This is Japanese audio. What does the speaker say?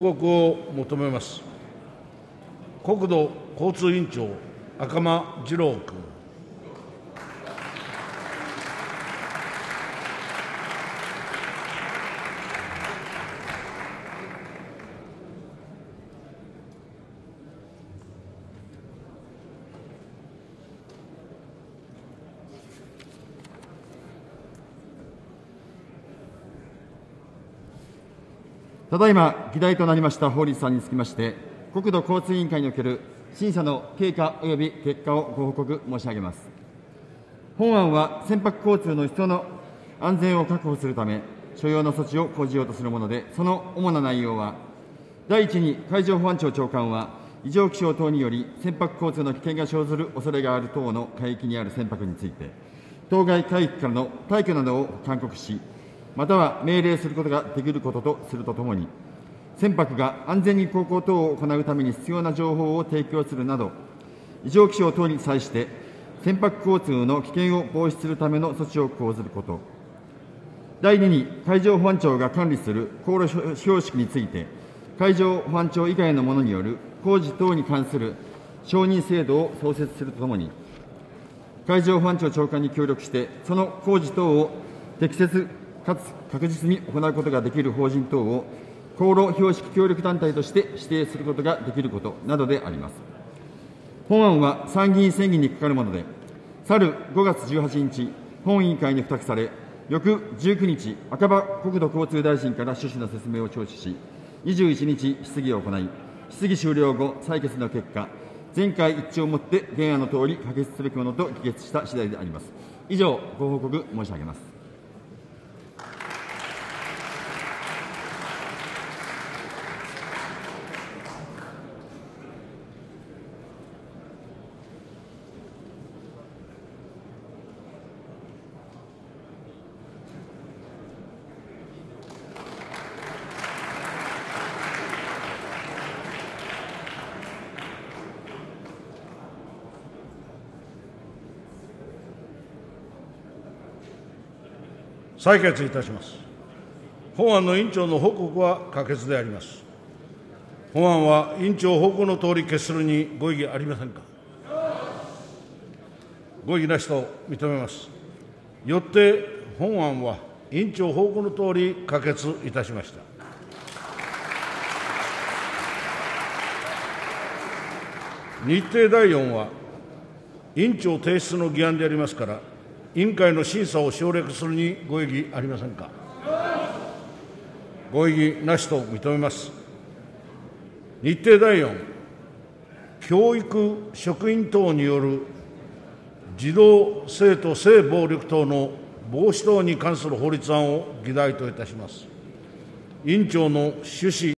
報告を求めます。国土交通委員長、赤間次郎君。 ただいま議題となりました法律案につきまして、国土交通委員会における審査の経過及び結果をご報告申し上げます。本案は船舶交通の人の安全を確保するため、所要の措置を講じようとするもので、その主な内容は、第一に海上保安庁長官は、異常気象等により船舶交通の危険が生ずる恐れがある等の海域にある船舶について、当該海域からの退去などを勧告し、または命令することができることとするとともに、船舶が安全に航行等を行うために必要な情報を提供するなど、異常気象等に際して船舶交通の危険を防止するための措置を講ずること。第2に、海上保安庁が管理する航路標識について、海上保安庁以外の者による工事等に関する承認制度を創設するとともに、海上保安庁長官に協力して、その工事等を適切かつ確実に行うことができる法人等を航路標識協力団体として指定することができることなどであります。本案は参議院選議にかかるもので、去る5月18日、本委員会に付託され、翌19日、赤羽国土交通大臣から趣旨の説明を聴取し、21日、質疑を行い、質疑終了後、採決の結果、全会一致をもって原案のとおり可決すべきものと議決した次第であります。以上、ご報告申し上げます。 採決いたします。本案の委員長の報告は可決であります。本案は委員長報告のとおり決するにご異議ありませんか。ご異議なしと認めます。よって本案は委員長報告のとおり可決いたしました。日程第4は委員長提出の議案でありますから、委員会の審査を省略するにご異議ありませんか。ご異議なしと認めます。日程第4、教育職員等による児童・生徒性暴力等の防止等に関する法律案を議題といたします。委員長の趣旨